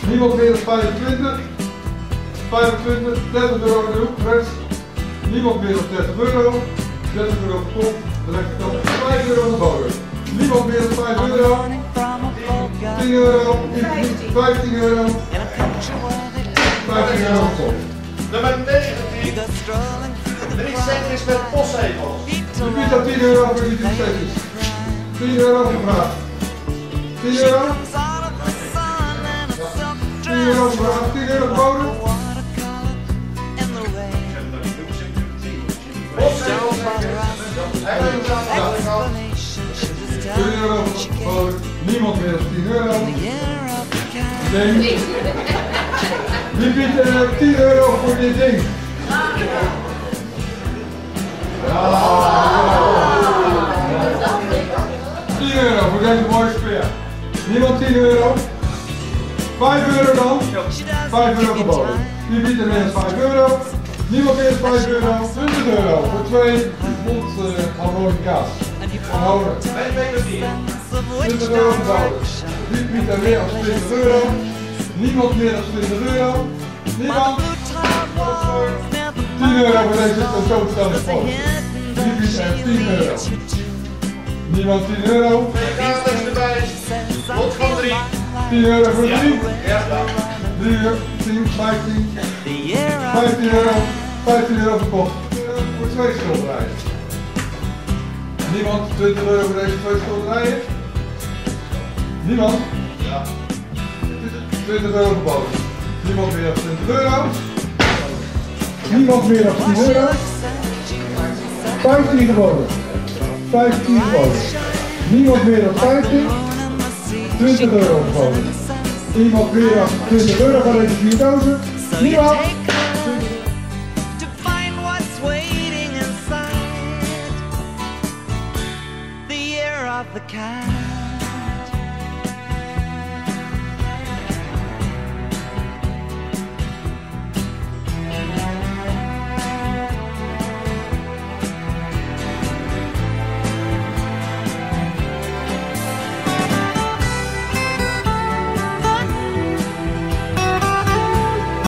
Niemand meer dan 25. 25, 30 euro in de hoek, rechts. Niemand meer dan 30 euro. 30 euro per kop, de rechterkant 5 euro de bodem. Niemand meer dan 5 euro. 10 euro, 15 euro. 15 euro per kop. Nummer 19. 3 centjes met postzegels. Je biedt dan 10 euro voor die 3 centjes. 10 euro gevraagd. 10 euro. 10 euro gevraagd, 10 euro geboden. Postzegels. 10 euro geboden. Niemand meer dan 10 euro. Ding. Wie biedt 10 euro voor dit ding? Ja. 10 euro voor deze mooie speer. Niemand 10 euro? 5 euro dan? 5 euro geboden. Wie biedt er meer dan 5 euro? Niemand meer dan 5 euro? 20 euro voor 2 mondharmonica's. Van Honen. 20 euro geboden. Wie biedt er meer dan 20 euro? Niemand meer dan 20 euro? Niemand? 10 euro voor deze tentoonstelling post. Wie biedt er 10 euro? Niemand 10 euro? 10 euro voor 3? 3 euro, 10, 15. 15 euro, 15 euro verkocht. Voor 2 schilderijen. Niemand 20 euro voor deze 2 schilderijen? Niemand? Ja. 20 euro geboden. Niemand meer dan 20 euro? Niemand meer dan 10 euro? 15 geboden. 15 geboden. Niemand meer dan 15? 20 euro geboden. Iemand meer dan 20 euro voor deze 4 dozen? Niemand? The